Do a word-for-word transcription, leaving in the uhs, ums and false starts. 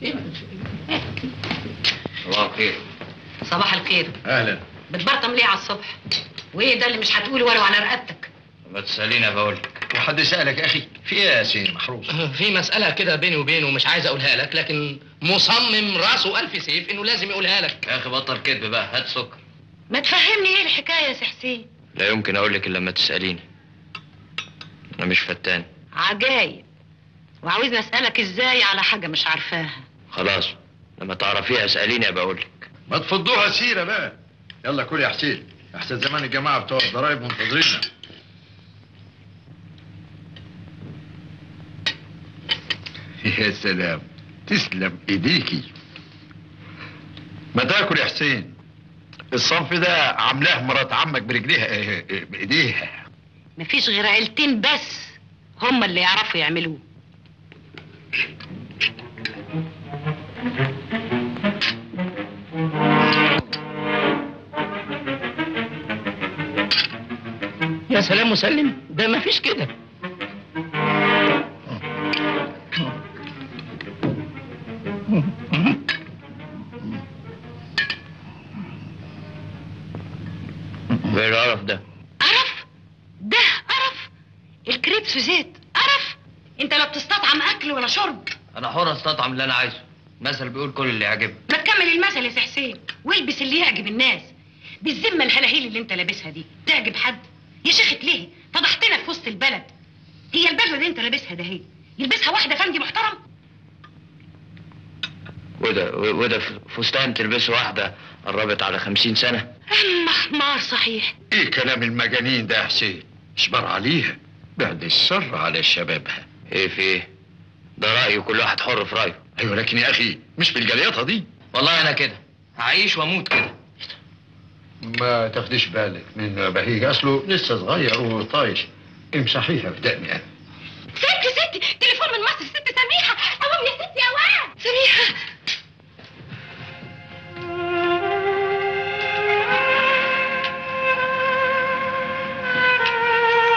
صباح الخير. صباح الخير. اهلا. بتبرطم ليه على الصبح؟ وايه ده اللي مش هتقوله ولو على رقبتك؟ ما تساليني بقول لك. وحد سالك يا اخي؟ في ايه يا سيدي محروس؟ في مسألة كده بيني وبينه مش عايز اقولها لك، لكن مصمم راسه ألف سيف انه لازم يقولها لك. يا اخي بطل كذب بقى، هات سكر. ما تفهمني ايه الحكايه يا سي حسين؟ لا يمكن اقول لك الا لما تساليني. انا مش فتان. عجايب. وعاوزني اسالك ازاي على حاجه مش عارفاها؟ خلاص لما تعرفيها اساليني ابقى اقول لك. ما تفضوها سيره بقى. يلا كل يا حسين، احسن زمان الجماعه بتوع الضرايب منتظريننا. يا سلام، تسلم ايديكي. ما تاكل يا حسين. الصنف ده عاملاه مرات عمك برجليها بايديها. مفيش غير عيلتين بس هما اللي يعرفوا يعملوه. يا سلام مسلم، ده مفيش كده. ايه القرف ده؟ قرف؟ ده قرف؟ الكريبس في زيت قرف؟ انت لا بتستطعم اكل ولا شرب. انا حر استطعم اللي انا عايزه، المثل بيقول كل اللي يعجبك. ما تكمل المثل يا سي حسين والبس اللي يعجب الناس. بالذمه الهلاهيل اللي انت لابسها دي تعجب حد؟ يا شيخة ليه؟ فضحتنا في وسط البلد. هي البدله دي انت لابسها ده هي يلبسها واحده فندي محترم؟ وده وده فستان تلبسه واحده قربت على خمسين سنه. اما حمار صحيح. ايه كلام المجانين ده يا حسين؟ اشبر عليها، بعد الشر على شبابها. ايه في ايه؟ ده رايه، كل واحد حر في رايه. ايوه لكن يا اخي مش بالجليطه دي. والله انا كده هعيش واموت كده. ما تاخديش بالك من بهيج، اصله لسه صغير وطايش. امسحيها بدقني انا. ستي ستي تليفون من مصر، ست سميحه. قوم يا ستي يا واد. سميحه